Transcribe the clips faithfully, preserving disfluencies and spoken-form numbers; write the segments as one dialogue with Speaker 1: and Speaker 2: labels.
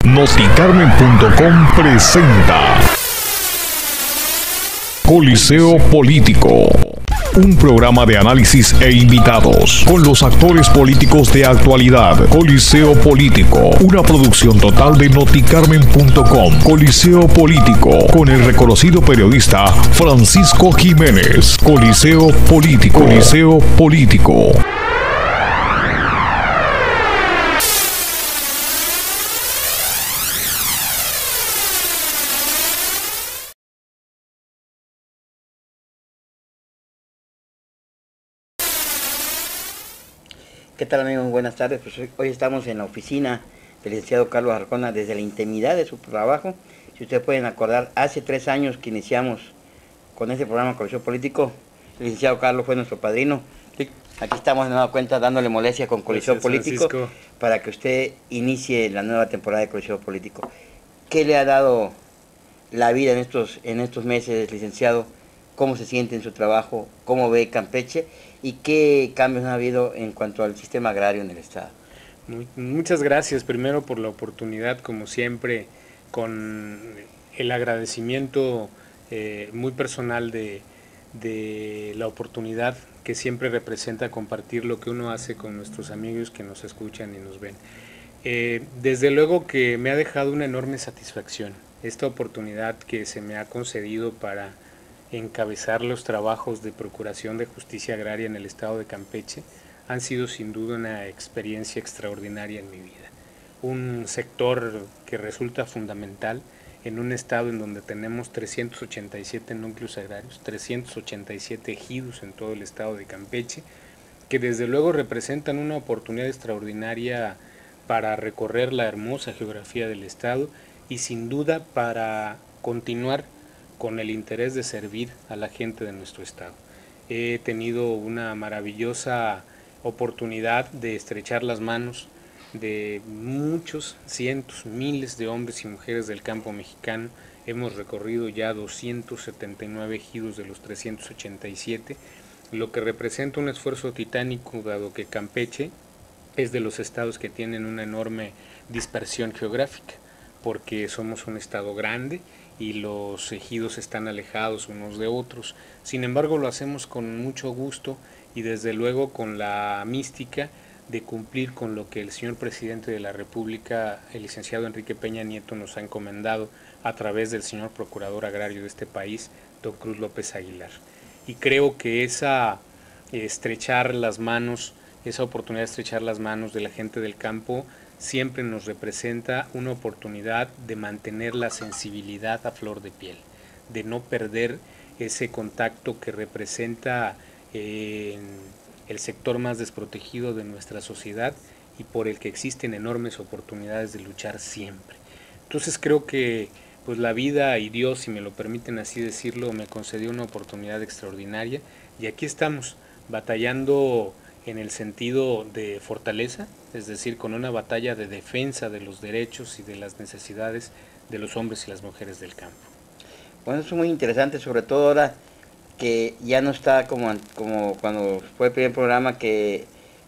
Speaker 1: Noticarmen punto com presenta Coliseo Político, un programa de análisis e invitados con los actores políticos de actualidad. Coliseo Político, una producción total de Noticarmen punto com. Coliseo Político, con el reconocido periodista Francisco Jiménez. Coliseo Político. Coliseo Político.
Speaker 2: ¿Qué tal, amigos? Buenas tardes. Pues hoy, hoy estamos en la oficina del licenciado Carlos Arjona desde la intimidad de su trabajo. Si ustedes pueden acordar, hace tres años que iniciamos con este programa Coliseo Político, el licenciado Carlos fue nuestro padrino. Sí. Aquí estamos de nueva cuenta dándole molestia con Coliseo
Speaker 3: Gracias,
Speaker 2: Político,
Speaker 3: Francisco,
Speaker 2: para que usted inicie la nueva temporada de Coliseo Político. ¿Qué le ha dado la vida en estos, en estos meses, licenciado? ¿Cómo se siente en su trabajo? ¿Cómo ve Campeche? ¿Y qué cambios ha habido en cuanto al sistema agrario en el estado?
Speaker 3: Muy, muchas gracias primero por la oportunidad, como siempre, con el agradecimiento eh, muy personal de, de la oportunidad que siempre representa compartir lo que uno hace con nuestros amigos que nos escuchan y nos ven. Eh, desde luego que me ha dejado una enorme satisfacción esta oportunidad que se me ha concedido para encabezar los trabajos de Procuración de Justicia Agraria en el estado de Campeche. Han sido sin duda una experiencia extraordinaria en mi vida. Un sector que resulta fundamental en un estado en donde tenemos trescientos ochenta y siete núcleos agrarios, trescientos ochenta y siete ejidos en todo el estado de Campeche, que desde luego representan una oportunidad extraordinaria para recorrer la hermosa geografía del estado y sin duda para continuar con el interés de servir a la gente de nuestro estado. He tenido una maravillosa oportunidad de estrechar las manos de muchos, cientos, miles de hombres y mujeres del campo mexicano. Hemos recorrido ya doscientos setenta y nueve ejidos de los trescientos ochenta y siete, lo que representa un esfuerzo titánico, dado que Campeche es de los estados que tienen una enorme dispersión geográfica, porque somos un estado grande y los ejidos están alejados unos de otros. Sin embargo, lo hacemos con mucho gusto y desde luego con la mística de cumplir con lo que el señor presidente de la República, el licenciado Enrique Peña Nieto, nos ha encomendado a través del señor procurador agrario de este país, don Cruz López Aguilar. Y creo que esa estrechar las manos, esa oportunidad de estrechar las manos de la gente del campo siempre nos representa una oportunidad de mantener la sensibilidad a flor de piel, de no perder ese contacto que representa eh, el sector más desprotegido de nuestra sociedad y por el que existen enormes oportunidades de luchar siempre. Entonces creo que pues la vida y Dios, si me lo permiten así decirlo, me concedió una oportunidad extraordinaria y aquí estamos batallando en el sentido de fortaleza, es decir, con una batalla de defensa de los derechos y de las necesidades de los hombres y las mujeres del campo.
Speaker 2: Bueno, eso es muy interesante, sobre todo ahora que ya no está como, como cuando fue el primer programa, que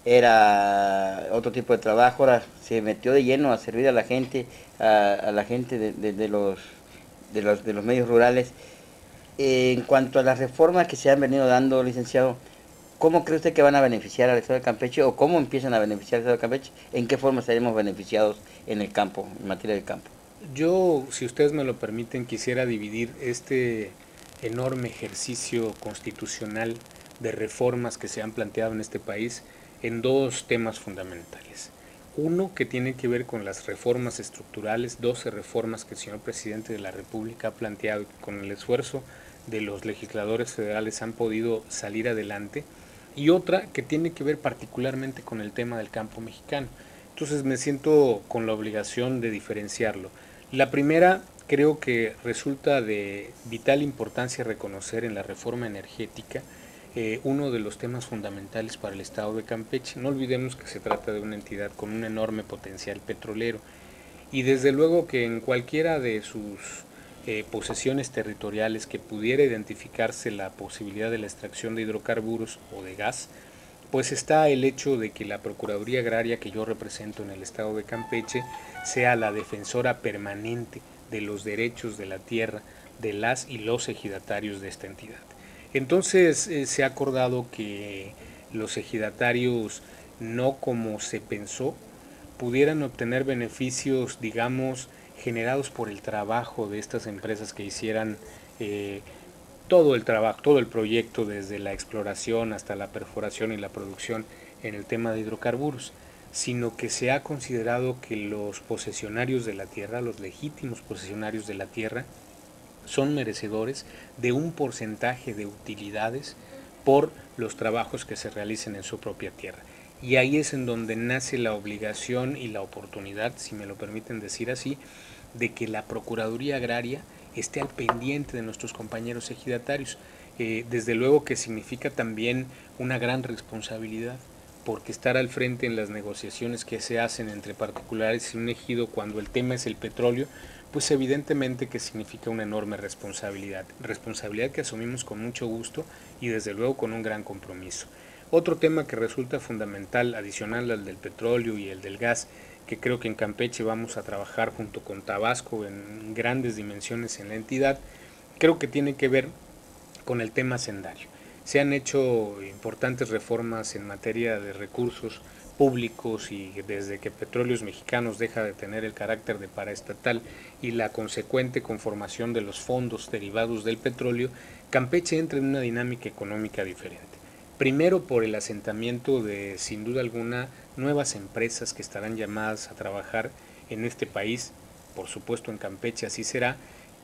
Speaker 2: era otro tipo de trabajo. Ahora se metió de lleno a servir a la gente, a, a la gente de, de, de, los, de, los, de los medios rurales. Eh, en cuanto a las reformas que se han venido dando, licenciado, ¿cómo cree usted que van a beneficiar al estado de Campeche o cómo empiezan a beneficiar al estado de Campeche? ¿En qué forma seremos beneficiados en el campo, en materia del campo?
Speaker 3: Yo, si ustedes me lo permiten, quisiera dividir este enorme ejercicio constitucional de reformas que se han planteado en este país en dos temas fundamentales. Uno, que tiene que ver con las reformas estructurales, doce reformas que el señor presidente de la República ha planteado y que con el esfuerzo de los legisladores federales han podido salir adelante, y otra que tiene que ver particularmente con el tema del campo mexicano. Entonces me siento con la obligación de diferenciarlo. La primera, creo que resulta de vital importancia reconocer en la reforma energética eh, uno de los temas fundamentales para el estado de Campeche. No olvidemos que se trata de una entidad con un enorme potencial petrolero y desde luego que en cualquiera de sus eh, posesiones territoriales que pudiera identificarse la posibilidad de la extracción de hidrocarburos o de gas, pues está el hecho de que la Procuraduría Agraria que yo represento en el estado de Campeche sea la defensora permanente de los derechos de la tierra de las y los ejidatarios de esta entidad. Entonces eh, se ha acordado que los ejidatarios, no como se pensó, pudieran obtener beneficios, digamos, generados por el trabajo de estas empresas que hicieran eh, todo el trabajo, todo el proyecto, desde la exploración hasta la perforación y la producción en el tema de hidrocarburos, sino que se ha considerado que los posesionarios de la tierra, los legítimos posesionarios de la tierra, son merecedores de un porcentaje de utilidades por los trabajos que se realicen en su propia tierra. Y ahí es en donde nace la obligación y la oportunidad, si me lo permiten decir así, de que la Procuraduría Agraria esté al pendiente de nuestros compañeros ejidatarios. Eh, desde luego que significa también una gran responsabilidad, porque estar al frente en las negociaciones que se hacen entre particulares y un ejido cuando el tema es el petróleo, pues evidentemente que significa una enorme responsabilidad, responsabilidad que asumimos con mucho gusto y desde luego con un gran compromiso. Otro tema que resulta fundamental, adicional al del petróleo y el del gas, que creo que en Campeche vamos a trabajar junto con Tabasco en grandes dimensiones en la entidad, creo que tiene que ver con el tema hacendario. Se han hecho importantes reformas en materia de recursos públicos y desde que Petróleos Mexicanos deja de tener el carácter de paraestatal y la consecuente conformación de los fondos derivados del petróleo, Campeche entra en una dinámica económica diferente. Primero por el asentamiento de, sin duda alguna, nuevas empresas que estarán llamadas a trabajar en este país, por supuesto en Campeche así será,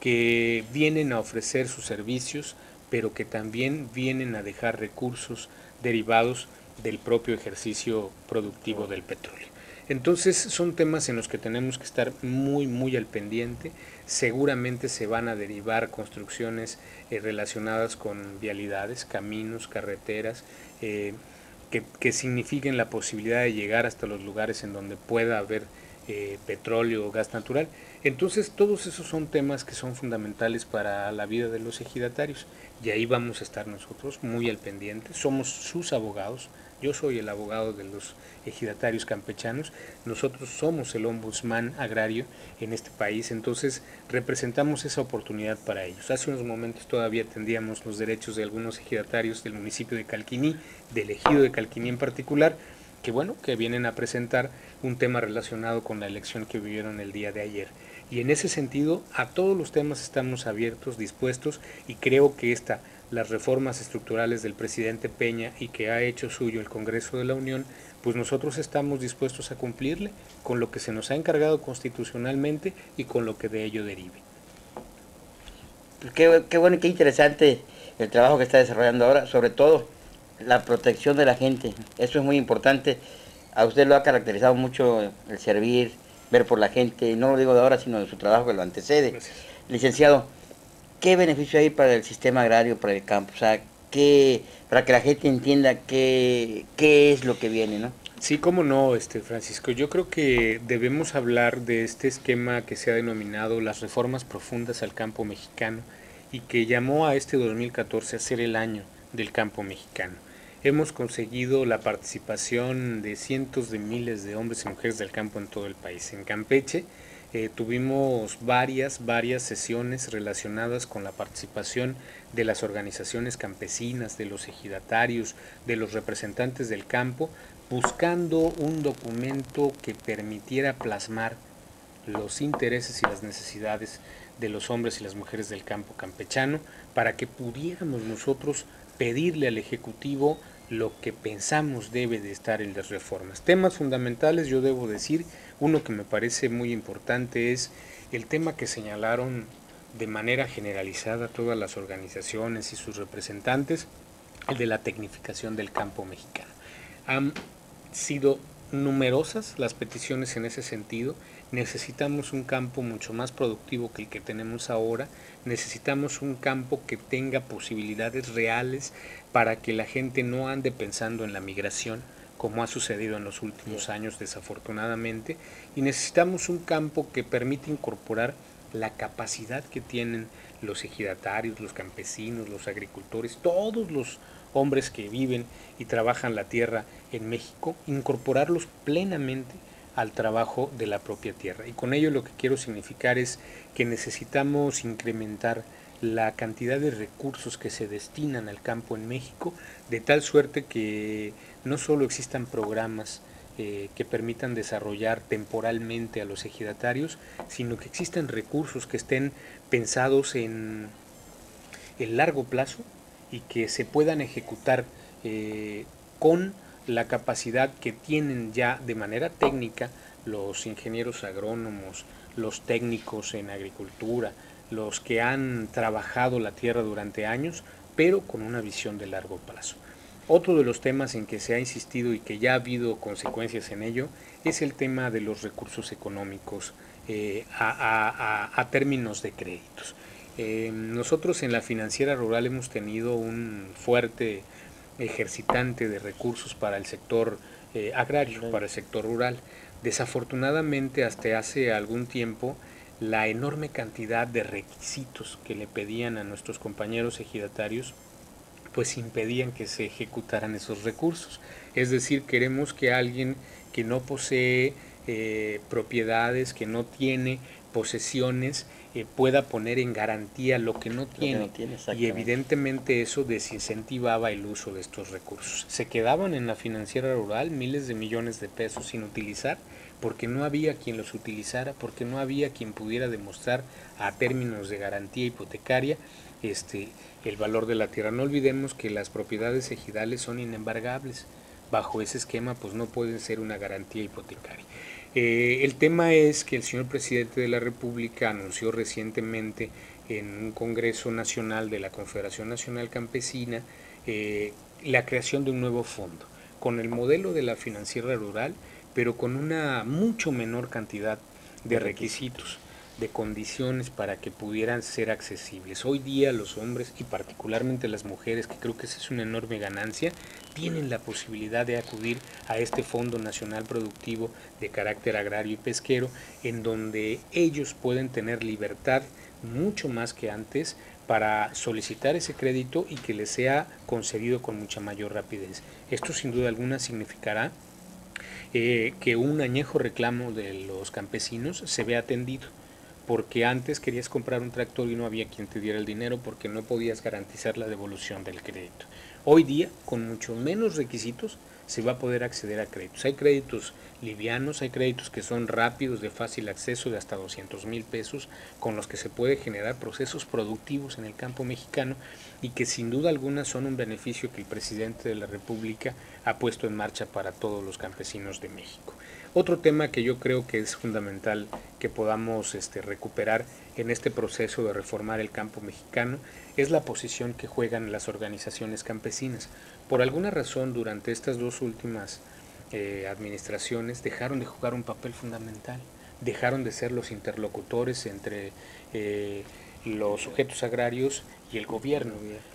Speaker 3: que vienen a ofrecer sus servicios, pero que también vienen a dejar recursos derivados del propio ejercicio productivo del petróleo. Entonces son temas en los que tenemos que estar muy muy al pendiente. Seguramente se van a derivar construcciones eh, relacionadas con vialidades, caminos, carreteras, eh, que, que signifiquen la posibilidad de llegar hasta los lugares en donde pueda haber eh, petróleo o gas natural. Entonces todos esos son temas que son fundamentales para la vida de los ejidatarios y ahí vamos a estar nosotros muy al pendiente. Somos sus abogados. Yo soy el abogado de los ejidatarios campechanos, nosotros somos el ombudsman agrario en este país, entonces representamos esa oportunidad para ellos. Hace unos momentos todavía atendíamos los derechos de algunos ejidatarios del municipio de Calquiní, del ejido de Calquiní en particular, que bueno, que vienen a presentar un tema relacionado con la elección que vivieron el día de ayer. Y en ese sentido, a todos los temas estamos abiertos, dispuestos, y creo que esta las reformas estructurales del presidente Peña y que ha hecho suyo el Congreso de la Unión, pues nosotros estamos dispuestos a cumplirle con lo que se nos ha encargado constitucionalmente y con lo que de ello derive.
Speaker 2: Qué, qué bueno y qué interesante el trabajo que está desarrollando ahora, sobre todo la protección de la gente. Eso es muy importante. A usted lo ha caracterizado mucho el servir, ver por la gente, no lo digo de ahora, sino de su trabajo que lo antecede.
Speaker 3: Gracias.
Speaker 2: Licenciado, ¿qué beneficio hay para el sistema agrario, para el campo? O sea, ¿qué, para que la gente entienda qué, qué es lo que viene, ¿no?
Speaker 3: Sí, cómo no, este Francisco. Yo creo que debemos hablar de este esquema que se ha denominado las reformas profundas al campo mexicano y que llamó a este dos mil catorce a ser el año del campo mexicano. Hemos conseguido la participación de cientos de miles de hombres y mujeres del campo en todo el país. En Campeche eh, tuvimos varias, varias sesiones relacionadas con la participación de las organizaciones campesinas, de los ejidatarios, de los representantes del campo, buscando un documento que permitiera plasmar los intereses y las necesidades de los hombres y las mujeres del campo campechano para que pudiéramos nosotros pedirle al Ejecutivo lo que pensamos debe de estar en las reformas. Temas fundamentales, yo debo decir, uno que me parece muy importante es el tema que señalaron de manera generalizada todas las organizaciones y sus representantes, el de la tecnificación del campo mexicano. Han sido numerosas las peticiones en ese sentido. Necesitamos un campo mucho más productivo que el que tenemos ahora, necesitamos un campo que tenga posibilidades reales para que la gente no ande pensando en la migración, como ha sucedido en los últimos años desafortunadamente, y necesitamos un campo que permita incorporar la capacidad que tienen los ejidatarios, los campesinos, los agricultores, todos los hombres que viven y trabajan la tierra en México, incorporarlos plenamente al trabajo de la propia tierra. Y con ello lo que quiero significar es que necesitamos incrementar la cantidad de recursos que se destinan al campo en México, de tal suerte que no solo existan programas eh, que permitan desarrollar temporalmente a los ejidatarios, sino que existan recursos que estén pensados en el largo plazo y que se puedan ejecutar eh, con la capacidad que tienen ya de manera técnica los ingenieros agrónomos, los técnicos en agricultura, los que han trabajado la tierra durante años, pero con una visión de largo plazo. Otro de los temas en que se ha insistido y que ya ha habido consecuencias en ello es el tema de los recursos económicos eh, a, a, a, a términos de créditos. Eh, nosotros en la Financiera Rural hemos tenido un fuerte ejercitante de recursos para el sector eh, agrario, para el sector rural. Desafortunadamente, hasta hace algún tiempo, la enorme cantidad de requisitos que le pedían a nuestros compañeros ejidatarios pues impedían que se ejecutaran esos recursos. Es decir, queremos que alguien que no posee eh, propiedades, que no tiene posesiones, eh, pueda poner en garantía lo que no tiene,
Speaker 2: que no tiene
Speaker 3: y evidentemente eso desincentivaba el uso de estos recursos. Se quedaban en la Financiera Rural miles de millones de pesos sin utilizar, porque no había quien los utilizara, porque no había quien pudiera demostrar a términos de garantía hipotecaria este, el valor de la tierra. No olvidemos que las propiedades ejidales son inembargables. Bajo ese esquema pues no pueden ser una garantía hipotecaria. Eh, el tema es que el señor presidente de la República anunció recientemente en un Congreso Nacional de la Confederación Nacional Campesina eh, la creación de un nuevo fondo, con el modelo de la Financiera Rural, pero con una mucho menor cantidad de requisitos, de condiciones para que pudieran ser accesibles. Hoy día los hombres y particularmente las mujeres, que creo que esa es una enorme ganancia, tienen la posibilidad de acudir a este Fondo Nacional Productivo de carácter agrario y pesquero, en donde ellos pueden tener libertad mucho más que antes para solicitar ese crédito y que les sea concedido con mucha mayor rapidez. Esto sin duda alguna significará eh, que un añejo reclamo de los campesinos se vea atendido, porque antes querías comprar un tractor y no había quien te diera el dinero porque no podías garantizar la devolución del crédito. Hoy día, con mucho menos requisitos, se va a poder acceder a créditos. Hay créditos livianos, hay créditos que son rápidos, de fácil acceso, de hasta doscientos mil pesos, con los que se puede generar procesos productivos en el campo mexicano y que sin duda alguna son un beneficio que el presidente de la República ha puesto en marcha para todos los campesinos de México. Otro tema que yo creo que es fundamental que podamos este, recuperar en este proceso de reformar el campo mexicano es la posición que juegan las organizaciones campesinas. Por alguna razón, durante estas dos últimas eh, administraciones dejaron de jugar un papel fundamental, dejaron de ser los interlocutores entre eh, los sujetos agrarios y el gobierno,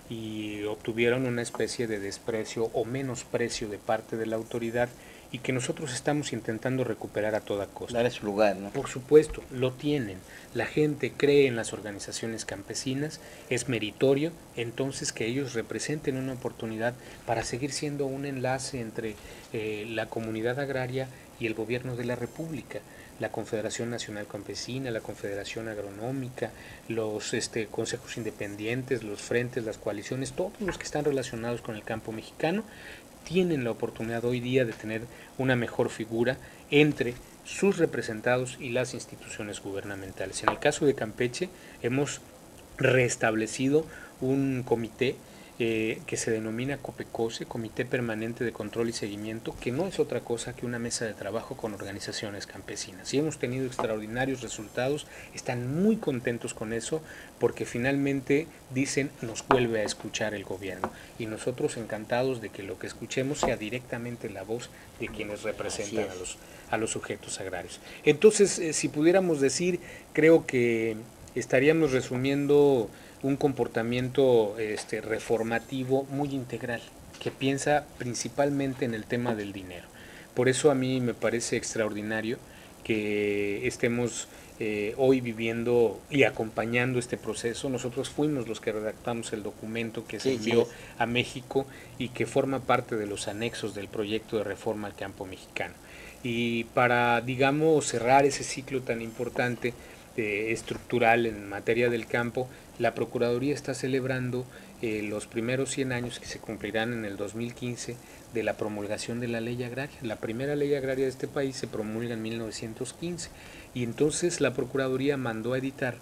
Speaker 3: y obtuvieron una especie de desprecio o menosprecio de parte de la autoridad, y que nosotros estamos intentando recuperar a toda costa.
Speaker 2: Darle su lugar, ¿no?
Speaker 3: Por supuesto, lo tienen. La gente cree en las organizaciones campesinas, es meritorio, entonces que ellos representen una oportunidad para seguir siendo un enlace entre eh, la comunidad agraria y el gobierno de la República. La Confederación Nacional Campesina, la Confederación Agronómica, los este, consejos independientes, los frentes, las coaliciones, todos los que están relacionados con el campo mexicano, tienen la oportunidad hoy día de tener una mejor figura entre sus representados y las instituciones gubernamentales. En el caso de Campeche hemos restablecido un comité eh, que se denomina COPECOSE, Comité Permanente de Control y Seguimiento, que no es otra cosa que una mesa de trabajo con organizaciones campesinas. Y hemos tenido extraordinarios resultados, están muy contentos con eso, porque finalmente dicen nos vuelve a escuchar el gobierno, y nosotros encantados de que lo que escuchemos sea directamente la voz de quienes representan a los, a los sujetos agrarios. Entonces, eh, si pudiéramos decir, creo que estaríamos resumiendo un comportamiento este, reformativo muy integral, que piensa principalmente en el tema del dinero. Por eso a mí me parece extraordinario que estemos eh, hoy viviendo y acompañando este proceso. Nosotros fuimos los que redactamos el documento que se
Speaker 2: Sí,
Speaker 3: envió
Speaker 2: sí.
Speaker 3: a México y que forma parte de los anexos del proyecto de reforma al campo mexicano. Y para, digamos, cerrar ese ciclo tan importante, eh, estructural en materia del campo, la Procuraduría está celebrando eh, los primeros cien años que se cumplirán en el dos mil quince de la promulgación de la ley agraria. La primera ley agraria de este país se promulga en mil novecientos quince y entonces la Procuraduría mandó a editar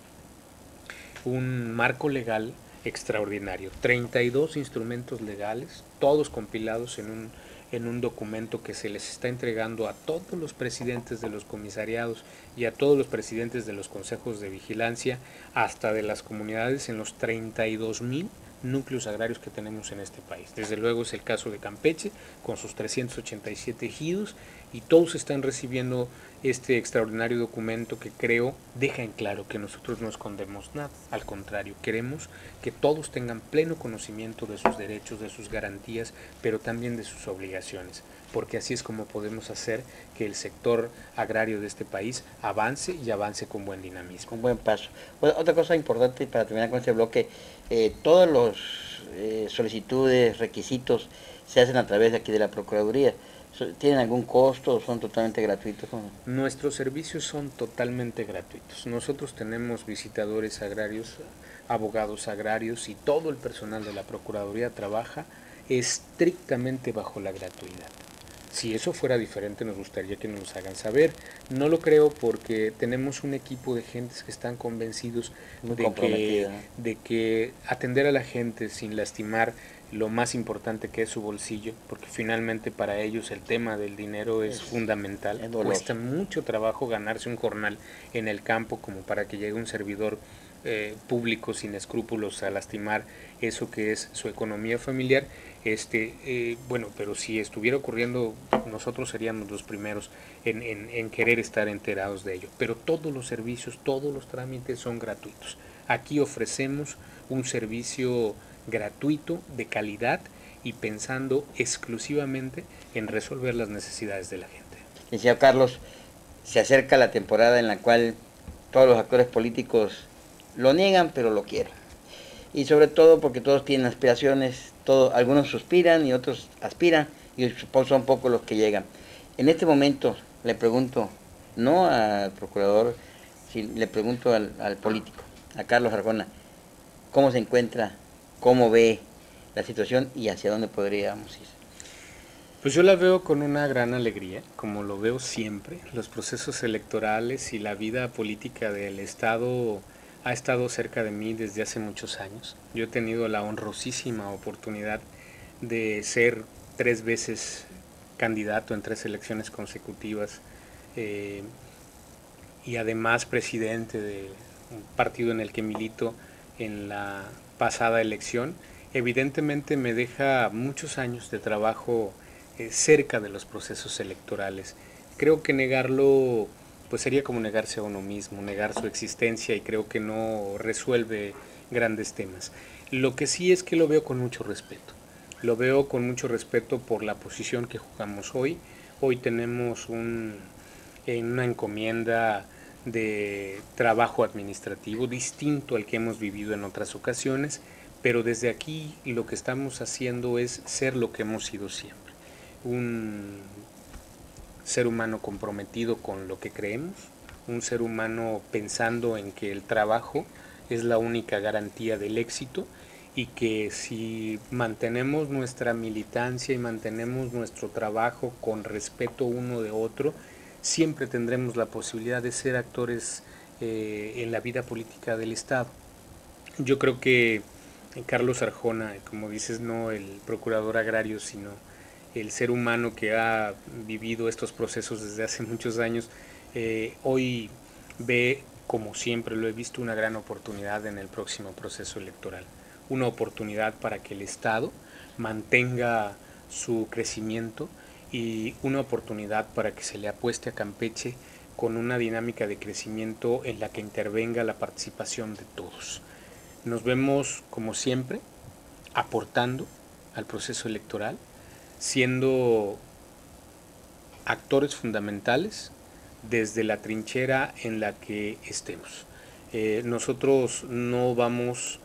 Speaker 3: un marco legal extraordinario, treinta y dos instrumentos legales, todos compilados en un, en un documento que se les está entregando a todos los presidentes de los comisariados y a todos los presidentes de los consejos de vigilancia, hasta de las comunidades, en los treinta y dos mil núcleos agrarios que tenemos en este país. Desde luego es el caso de Campeche, con sus trescientos ochenta y siete ejidos, y todos están recibiendo este extraordinario documento que creo deja en claro que nosotros no escondemos nada. Al contrario, queremos que todos tengan pleno conocimiento de sus derechos, de sus garantías, pero también de sus obligaciones, porque así es como podemos hacer que el sector agrario de este país avance y avance con buen dinamismo.
Speaker 2: Con buen paso. Bueno, otra cosa importante para terminar con este bloque, eh, todos los eh, solicitudes, requisitos se hacen a través de aquí de la Procuraduría. ¿Tienen algún costo o son totalmente gratuitos?
Speaker 3: Nuestros servicios son totalmente gratuitos. Nosotros tenemos visitadores agrarios, abogados agrarios, y todo el personal de la Procuraduría trabaja estrictamente bajo la gratuidad. Si eso fuera diferente, nos gustaría que nos hagan saber. No lo creo, porque tenemos un equipo de gentes que están convencidos de que, de que atender a la gente sin lastimar lo más importante que es su bolsillo, porque finalmente para ellos el tema del dinero es, es fundamental. Es Cuesta mucho trabajo ganarse un jornal en el campo como para que llegue un servidor eh, público sin escrúpulos a lastimar eso que es su economía familiar. Este, eh, bueno, pero si estuviera ocurriendo, nosotros seríamos los primeros en, en, en querer estar enterados de ello. Pero todos los servicios, todos los trámites son gratuitos. Aquí ofrecemos un servicio gratuito, de calidad, y pensando exclusivamente en resolver las necesidades de la gente.
Speaker 2: Decía Carlos, se acerca la temporada en la cual todos los actores políticos lo niegan, pero lo quieren. Y sobre todo porque todos tienen aspiraciones, todo, algunos suspiran y otros aspiran, y son pocos los que llegan. En este momento le pregunto, no al procurador, sino le pregunto al, al político, a Carlos Arjona, ¿cómo se encuentra? ¿Cómo ve la situación y hacia dónde podríamos ir?
Speaker 3: Pues yo la veo con una gran alegría, como lo veo siempre. Los procesos electorales y la vida política del Estado ha estado cerca de mí desde hace muchos años. Yo he tenido la honrosísima oportunidad de ser tres veces candidato en tres elecciones consecutivas, eh, y además presidente de un partido en el que milito en la pasada elección. Evidentemente me deja muchos años de trabajo eh, cerca de los procesos electorales. Creo que negarlo pues sería como negarse a uno mismo, negar su existencia, y creo que no resuelve grandes temas. Lo que sí es que lo veo con mucho respeto. Lo veo con mucho respeto por la posición que jugamos hoy. Hoy tenemos un, una encomienda de trabajo administrativo distinto al que hemos vivido en otras ocasiones, pero desde aquí lo que estamos haciendo es ser lo que hemos sido siempre, un ser humano comprometido con lo que creemos, un ser humano pensando en que el trabajo es la única garantía del éxito, y que si mantenemos nuestra militancia y mantenemos nuestro trabajo con respeto uno de otro, siempre tendremos la posibilidad de ser actores eh, en la vida política del Estado. Yo creo que Carlos Arjona, como dices, no el procurador agrario, sino el ser humano que ha vivido estos procesos desde hace muchos años, eh, hoy ve, como siempre lo he visto, una gran oportunidad en el próximo proceso electoral. Una oportunidad para que el Estado mantenga su crecimiento, y una oportunidad para que se le apueste a Campeche con una dinámica de crecimiento en la que intervenga la participación de todos. Nos vemos, como siempre, aportando al proceso electoral, siendo actores fundamentales desde la trinchera en la que estemos. Eh, nosotros no vamos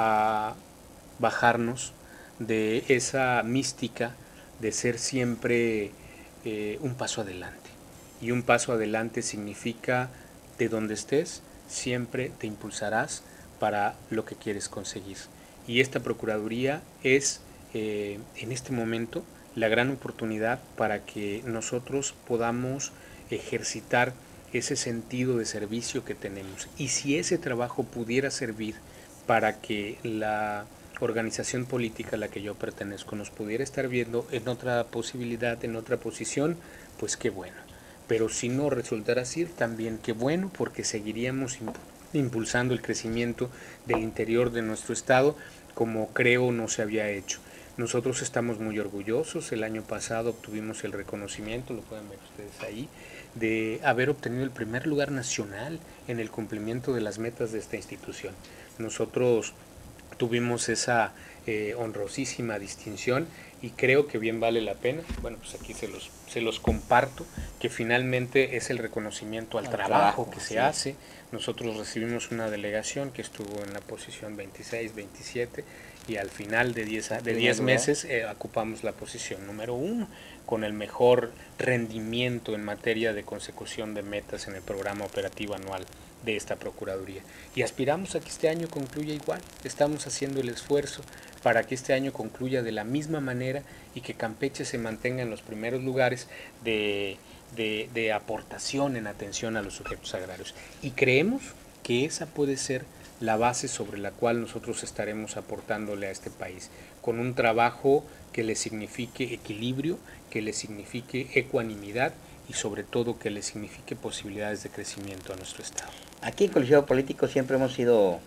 Speaker 3: a bajarnos de esa mística de ser siempre eh, un paso adelante. Y un paso adelante significa, de donde estés, siempre te impulsarás para lo que quieres conseguir. Y esta Procuraduría es, eh, en este momento, la gran oportunidad para que nosotros podamos ejercitar ese sentido de servicio que tenemos. Y si ese trabajo pudiera servir para que la organización política a la que yo pertenezco nos pudiera estar viendo en otra posibilidad, en otra posición, pues qué bueno. Pero si no resultara así, también qué bueno, porque seguiríamos impulsando el crecimiento del interior de nuestro estado, como creo no se había hecho. Nosotros estamos muy orgullosos. El año pasado obtuvimos el reconocimiento, lo pueden ver ustedes ahí, de haber obtenido el primer lugar nacional en el cumplimiento de las metas de esta institución. Nosotros tuvimos esa eh, honrosísima distinción y creo que bien vale la pena. Bueno, pues aquí se los, se los comparto, que finalmente es el reconocimiento al, al trabajo, trabajo que sí. se hace. Nosotros recibimos una delegación que estuvo en la posición veintiséis, veintisiete y al final de diez meses eh, ocupamos la posición número uno con el mejor rendimiento en materia de consecución de metas en el programa operativo anual de esta Procuraduría. Y aspiramos a que este año concluya igual. Estamos haciendo el esfuerzo para que este año concluya de la misma manera y que Campeche se mantenga en los primeros lugares de, de, de aportación en atención a los sujetos agrarios. Y creemos que esa puede ser la base sobre la cual nosotros estaremos aportándole a este país, con un trabajo que le signifique equilibrio, que le signifique ecuanimidad y sobre todo que le signifique posibilidades de crecimiento a nuestro estado.
Speaker 2: Aquí en Coliseo Político siempre hemos sido,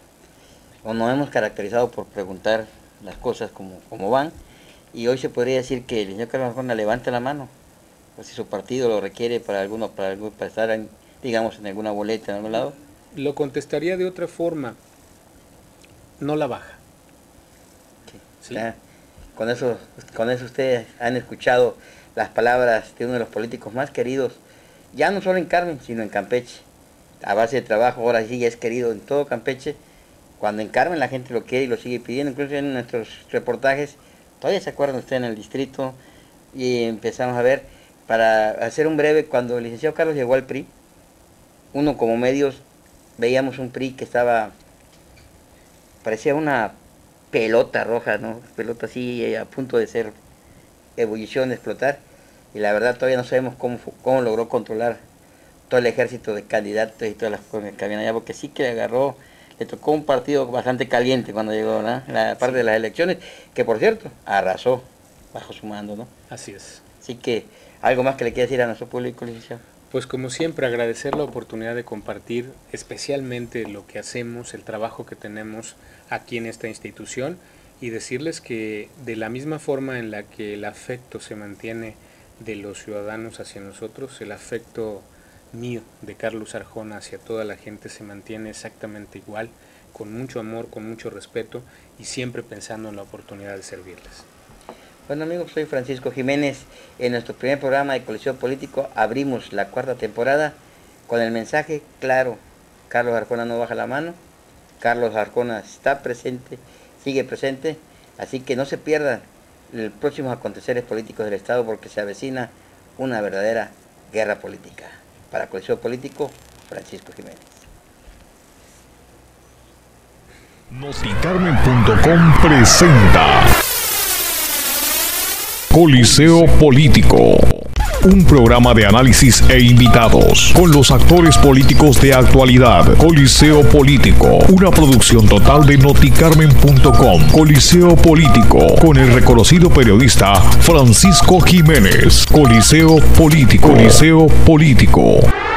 Speaker 2: o nos hemos caracterizado por preguntar las cosas como, como van, y hoy se podría decir que el señor Carlos Arjona levanta la mano, pues si su partido lo requiere para alguno, para, algún, para estar en, digamos en alguna boleta en algún lado.
Speaker 3: Lo contestaría de otra forma, no la baja.
Speaker 2: Sí. ¿Sí? Ya, con eso, con eso ustedes han escuchado las palabras de uno de los políticos más queridos, ya no solo en Carmen, sino en Campeche. A base de trabajo, ahora sí ya es querido en todo Campeche. Cuando en Carmen la gente lo quiere y lo sigue pidiendo, incluso en nuestros reportajes, todavía se acuerdan ustedes en el distrito, y empezamos a ver, para hacer un breve, cuando el licenciado Carlos llegó al P R I, uno como medios, veíamos un P R I que estaba, parecía una pelota roja, ¿no? Pelota así a punto de ser ebullición, de explotar, y la verdad todavía no sabemos cómo, cómo logró controlar todo el ejército de candidatos y todas las cosas que habían allá, porque sí que agarró, le tocó un partido bastante caliente cuando llegó, ¿no? La parte sí. de las elecciones, que por cierto, arrasó bajo su mando, ¿no?
Speaker 3: Así es.
Speaker 2: Así que, ¿algo más que le quiera decir a nuestro público, licenciado?
Speaker 3: Pues como siempre, agradecer la oportunidad de compartir especialmente lo que hacemos, el trabajo que tenemos aquí en esta institución, y decirles que de la misma forma en la que el afecto se mantiene de los ciudadanos hacia nosotros, el afecto mío de Carlos Arjona hacia toda la gente se mantiene exactamente igual, con mucho amor, con mucho respeto y siempre pensando en la oportunidad de servirles.
Speaker 2: Bueno amigos, soy Francisco Jiménez. En nuestro primer programa de Coliseo Político abrimos la cuarta temporada con el mensaje claro: Carlos Arjona no baja la mano, Carlos Arjona está presente, sigue presente, así que no se pierdan los próximos aconteceres políticos del Estado, porque se avecina una verdadera guerra política. Para Coliseo Político, Francisco Jiménez.
Speaker 1: Noticarmen punto com presenta Coliseo Político, un programa de análisis e invitados con los actores políticos de actualidad. Coliseo Político, una producción total de Noticarmen punto com. Coliseo Político, con el reconocido periodista Francisco Jiménez. Coliseo Político. Coliseo Político.